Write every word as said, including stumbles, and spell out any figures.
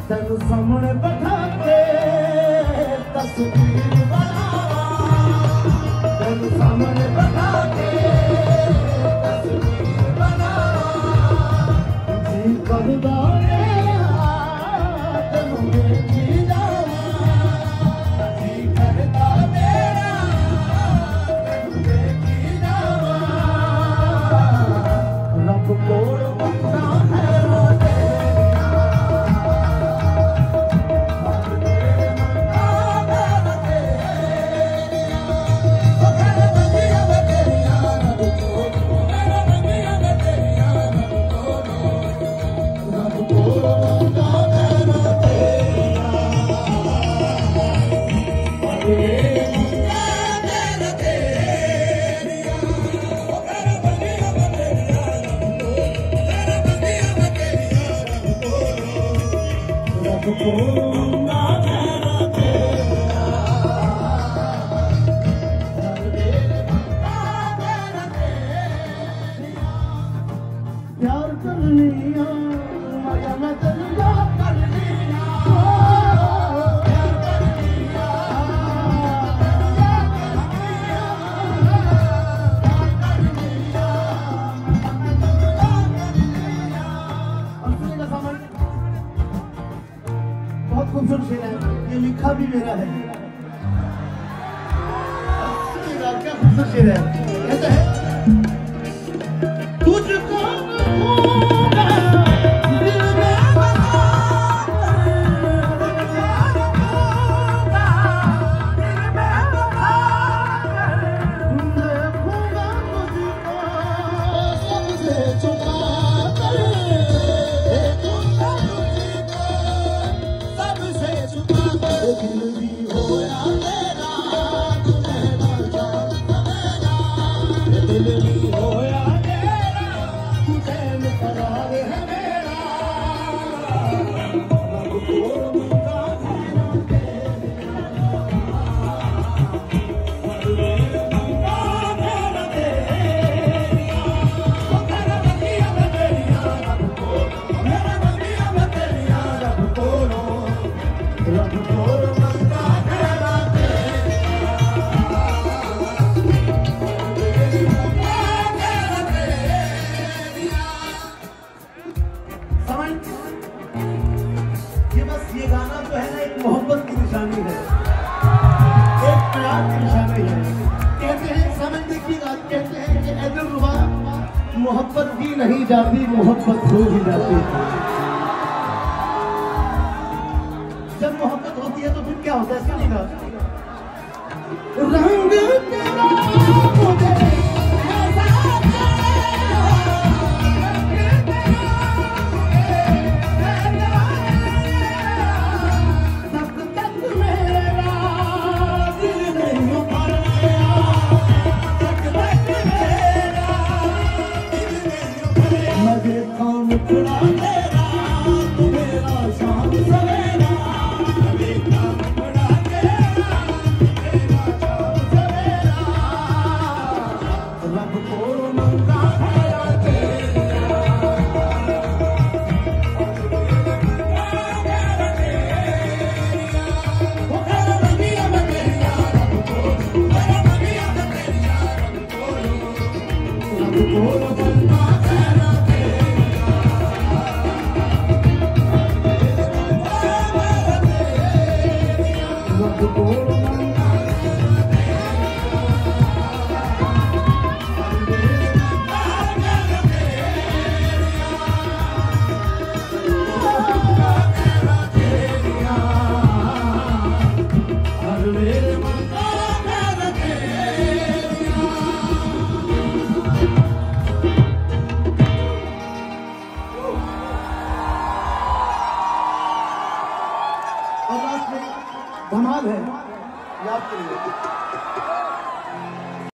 तेन सामने बैठा के तस्वीर बनावा, तेन सामने बैठा के तस्वीर बनावा, जी करदा प्यार कर लिया मजा न चलिया कर लिया, प्यार कर लिया बहुत खूबसूरत शेर है, ये लिखा भी मेरा है। क्या खूबसूरत शेर है, कैसा है? तुझको मोहब्बत की निशानी है, एक प्यार की निशानी है। कहते हैं समझ देखिएगा, कहते हैं कि अदरुबा मोहब्बत की नहीं जाती, मोहब्बत हो ही जाती है। जब मोहब्बत होती है तो फिर क्या होता है सुनिएगा।